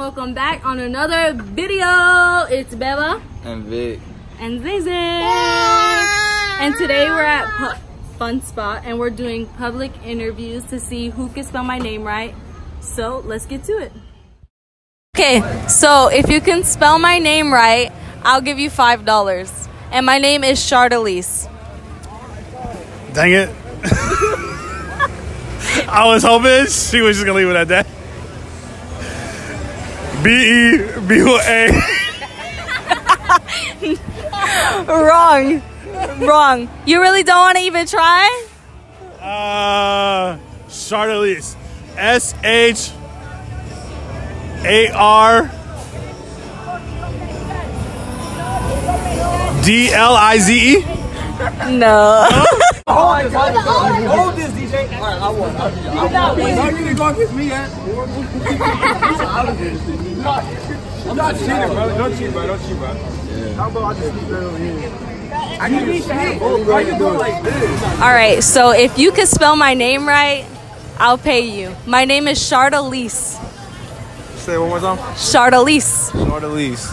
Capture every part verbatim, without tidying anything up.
welcome back on another video. It's Bella and Vic and Zay Zay. Yeah. And today we're at Pu Fun Spot and we're doing public interviews to see who can spell my name right. So let's get to it. Okay, so if you can spell my name right, I'll give you five dollars. And my name is Chardalise. Dang it. I was hoping she was just gonna leave it at that. B E B O A. Wrong. Wrong. You really don't want to even try? Uh, Chardalise. S H A R D L I Z E? No. Hold this, hold this, hold this, D J. All right, I won. No, you need to go against me, man. I'm not cheating, bro. Don't cheat, bro. Don't cheat, bro. How about I just keep that over here? I need to cheat. Why you doing like this? All right, so if you can spell my name right, I'll pay you. My name is Chardalise. Say it one more time. Chardalise. Chardalise.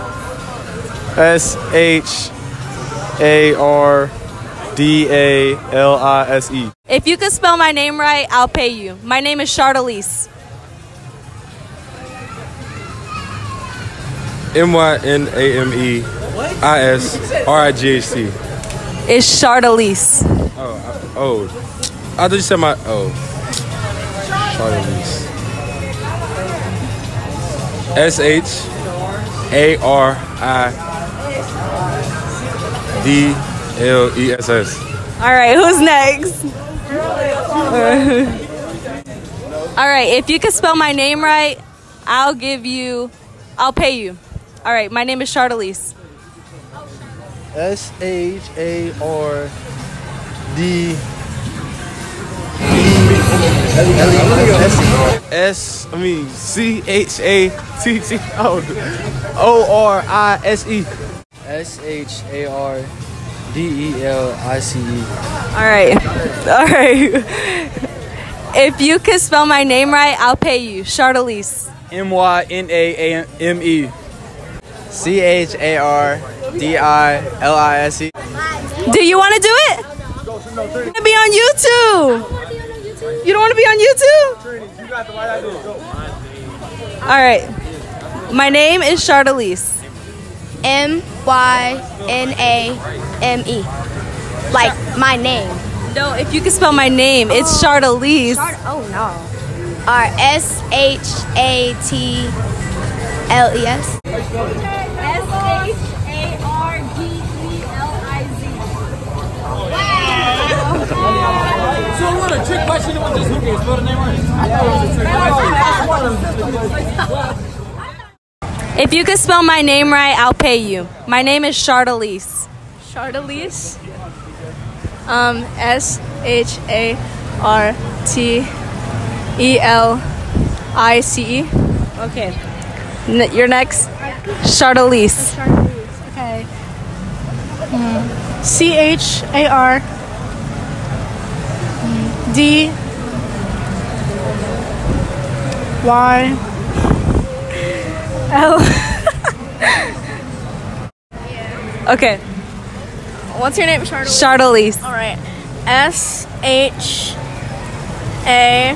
S H A R D A L I S E. If you can spell my name right, I'll pay you. My name is Chardalise. M Y N A M E I S R I G H T. It's Chardalise. Oh, I, oh. I thought you said my, oh. Chardalise. S H A R I D L E S S. All right, who's next? All right, if you can spell my name right, I'll give you, I'll pay you. All right, my name is Chardalise. S H A R D S, I mean, C H A T T O O R I S E. S H A R D E L I C E. All right, all right. If you can spell my name right, I'll pay you. Chardalise. M Y N A M E. C H A R D I L I S E. Do you want to do it? I want to be on YouTube. You don't want to be on YouTube? All right. My name is Chardalise. M Y N A M E. Like my name. No, if you can spell my name, it's Chardalise. Oh no. R S H A T L E S. S H A R D E L I Z. So what, a trick question about this? Who can spell the name right? If you can spell my name right, I'll pay you. My name is Chardalise. Chardalise. Um, S H A R T E L I C E. Okay. N you're next. Chardalise. Chardalise. Okay. Mm. C H A R D Y L. Okay. What's your name? Chardalise. Chardalise. All right. S H A.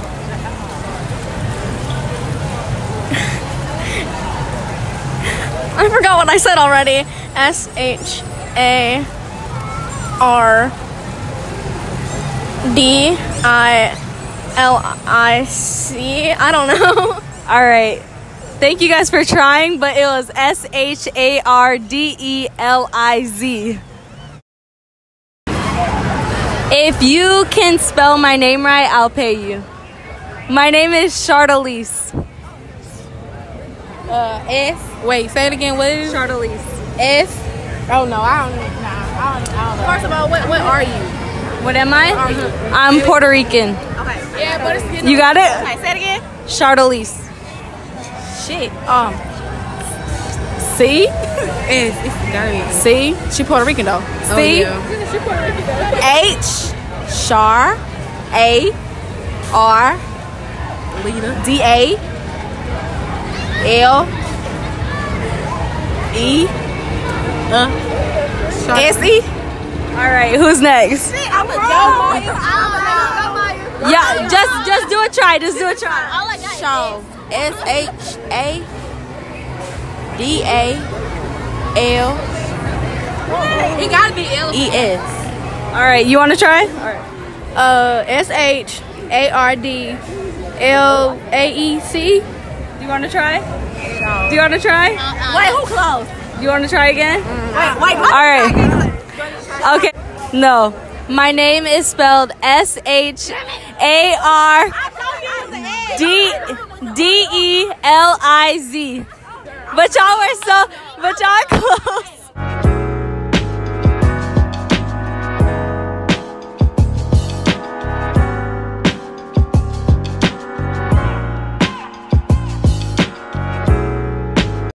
I forgot what I said already. S H A R D I L I C. I don't know. All right. Thank you guys for trying, but it was S H A R D E L I Z. If you can spell my name right, I'll pay you. My name is Chardalise. Uh, F. Wait, say it again. What is it? Chardalise. F. Oh no, I don't. Nah, I don't, I don't know. First of all, what what are you? What am I? I'm Puerto Rican. Okay. Yeah, but it's You got it? Okay, say it again. Chardalise. Shit. Um. C? It's it's dirty. C? She Puerto Rican though. C? Oh, yeah. H? Char? A? R? Lita. D A? L E S E. All right, who's next? I'm a Yeah, just just do a try. Just do a try. Sean. S H A D A L It gotta be L. E S. All right, you want to try? All right. Uh, S H A R D L A E C. Do you want to try? Do you want to try? Wait, who close? Do you want to try again? Wait, wait. All right. Okay. No. My name is spelled S H A R D D E L I Z. But y'all were so, but y'all are close.